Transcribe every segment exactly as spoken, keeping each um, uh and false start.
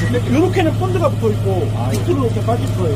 요렇게는 본드가 붙어 있고 아, 밑으로 이렇게 빠질 거예요.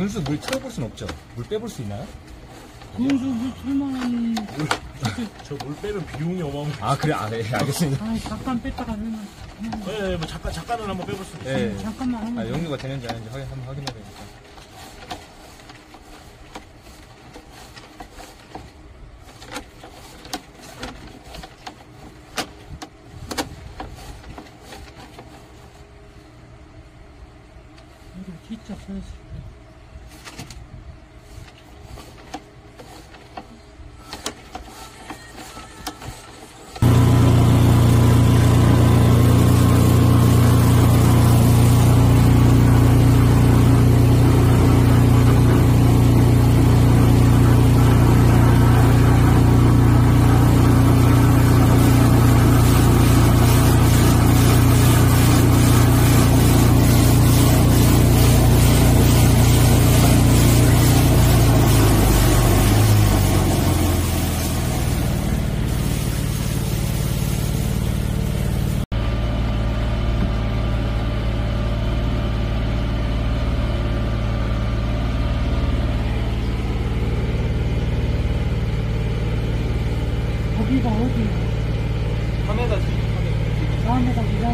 분수 물 채워볼 순 없죠? 물 빼볼 수 있나요? 분수 물 틀만한. 저 물 빼면 비용이 어마어마해. 아, 그래, 아, 네, 알겠습니다. 아, 잠깐 뺐다가 하면. 그냥 네, 뭐 잠깐, 잠깐은 한번 빼볼 수 있어요. 네. 잠깐만 하면. 아, 용도가 되는지 아닌지 확인, 한번 확인해야 되니까. 이거 진짜 써있을 때. 거기가 어디야? 카메라 지금 카메라. 다음에 가기가?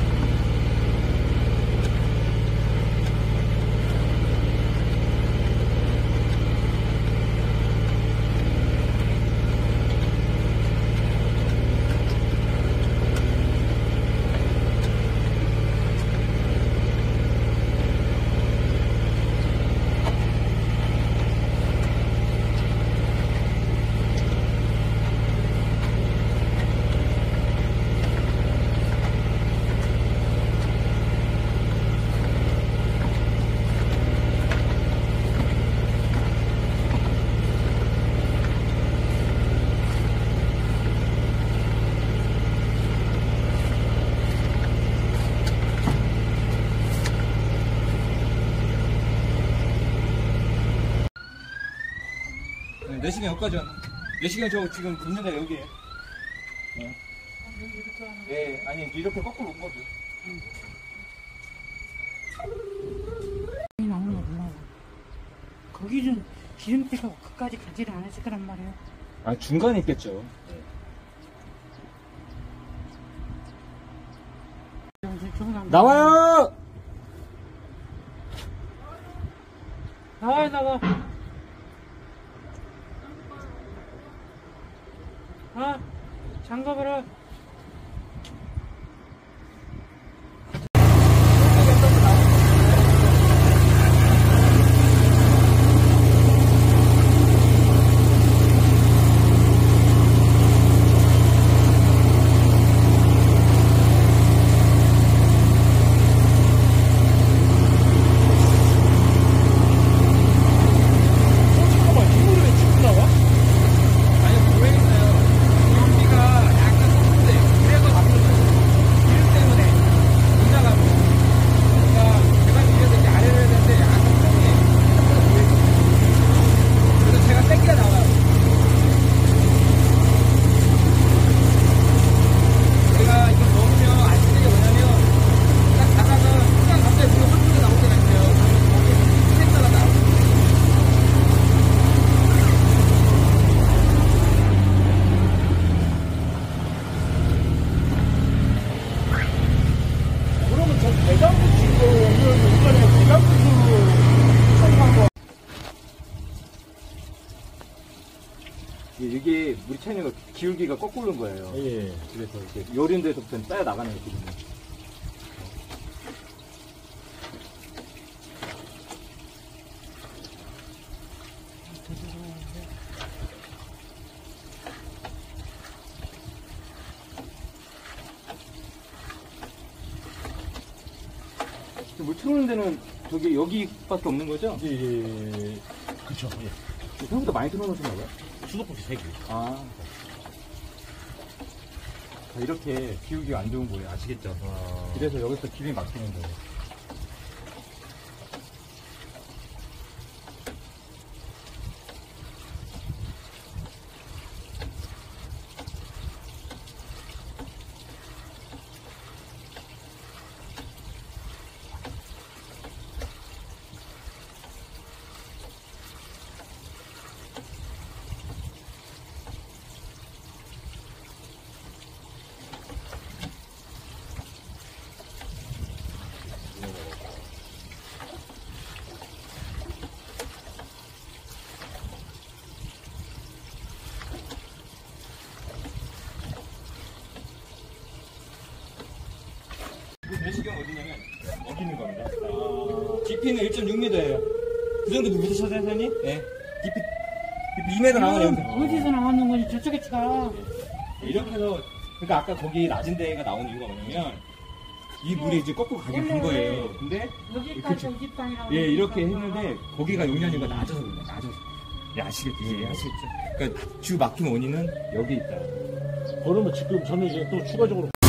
내시경 여기까지 왔 내시경 저 지금 있는 데가 여기에요. 네. 네, 아니, 이렇게 거꾸로 온 거죠. 나오는 거 몰라. 거기는 기름때가 끝까지 가지를 않았을 거란 말이야. 아, 중간에 있겠죠. 나와요! 나와요, 나와. 아, 장갑으로. 잠깐만, 이거를 왜 찍고 나와? 아니, 보행했어요. 연비가 약간 섰는데, 그래서 앞으로 기름 때문에 못 나가고. 그러니까 제가 위에서 이제 아래로 해야 되는데, 약간 섰는데, 생각보다 보행했어요. 그래서 제가 땡겨 나와요. 제가 이거 넣으면 안 쓰는 게 뭐냐면, 딱 나가서 순간 갑자기 물이 확 흘러 나올 때가 있어요. 거기 센터가 나오고. 그러면 저 대장부 지금 이번에 대장부로 사용한 거. 이게 물이 차이가 기울기가 거꾸로인 거예요. 예. 그래서 이렇게 요런 데서부터는 따라 나가는 거거든요. 물 틀어오는 데는 저기 여기밖에 없는 거죠? 예, 예. 그쵸. 예. 생각보다 많이 틀어놓으셨나 봐요. 수도꼭지 세 개. 아. 자, 이렇게 기울기가 안 좋은 거예요. 아시겠죠? 아. 그래서 여기서 기름이 막히는 거예요. 깊이는 일 점 육 미터예요. 그 정도 묻으셨어요, 선생님? 예. 깊이, 깊이 이 미터 나오네요. 어디서 나왔는 거지? 저쪽에 가. 이렇게 해서, 그러니까 아까 거기 낮은 데가 나온 이유가 뭐냐면, 이 물이 이제 거꾸로 가게 한 거예요. 근데, 여기까지 이 땅이라고. 예, 이렇게 했는데, 거기가 용량이가 낮아서 그래요, 낮아서. 예, 아시겠죠? 예, 아시겠죠? 그러니까 주 막힌 원인은 여기 있다. 그러면 지금 저는 이제 또 추가적으로